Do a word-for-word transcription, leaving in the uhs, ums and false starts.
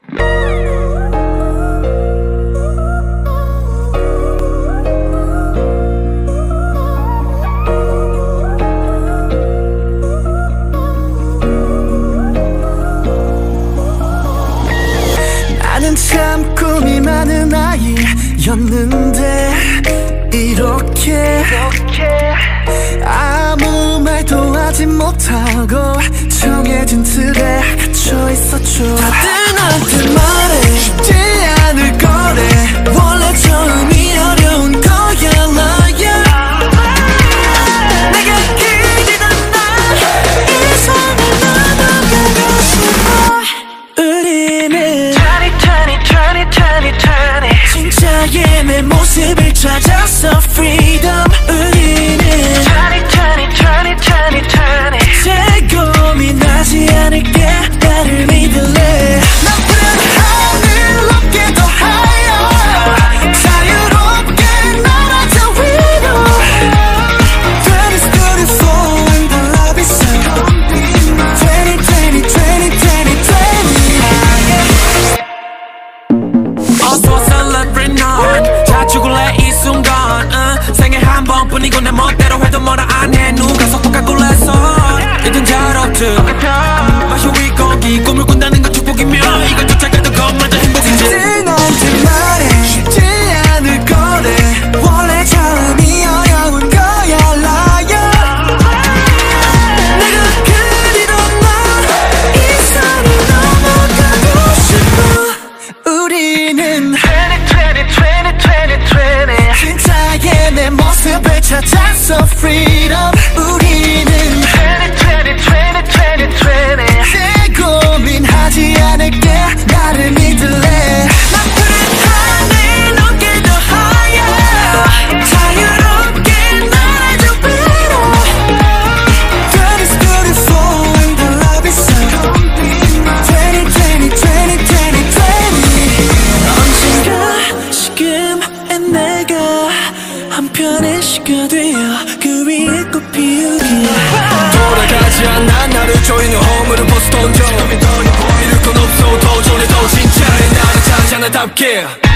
나는 참 꿈이 많은 아이였는데 이렇게, 이렇게 아무 말도 하지 못하고 정해진 틀에 갇혀 있었죠. 다들 나한테 말해 쉽지 않을 거래. 원래 처음이 어려운 거야 liar. 내가 그리던 날 이 삶을 넘어가고 싶어. 우리는 진짜의 내 모습을 찾았어 freedom. 우리는 제 고민하지 않을게. 나를 믿을래. 높은 하늘 높게 더 higher. 자유롭게 날아져 위로. twenty, twenty-four and the love is so twenty, twenty, twenty, twenty, twenty. 어서 celebrate 넌 자 죽을래 이 순간 uh, 생애 한 번뿐이고 내 멋대로 해도 뭐라 안해. 누가 속박하고 래서 이젠 잘 없지. 마셔 위 고기 꿈을 꾼다는 건 축복이며 이걸 쫓아가도 그것마저 행복이지. 다들 너한테 말해 쉽지 않을 거래. 원래 처음이 어려운 거야 liar. 내가 그리던 날 이 산을 넘어가고 싶어. 우리는 진짜의 내 모습을 찾았어 freedom. 우리는 내 고민하지 않을게. 나를 믿을래. 높은 하늘 높게 더 higher. 자유롭게 날아줘 위로. twenty, twenty-four and the love is so twenty, twenty, twenty, twenty, twenty. 언젠가 지금의 내가 한편의 시가 되어 그 위에 꽃 피우기. 돌아가지 않아 나를 조이는 허물을 벗어 던져. 잃을 건 없어 도전해도 진짜의 나를 찾아 나답게.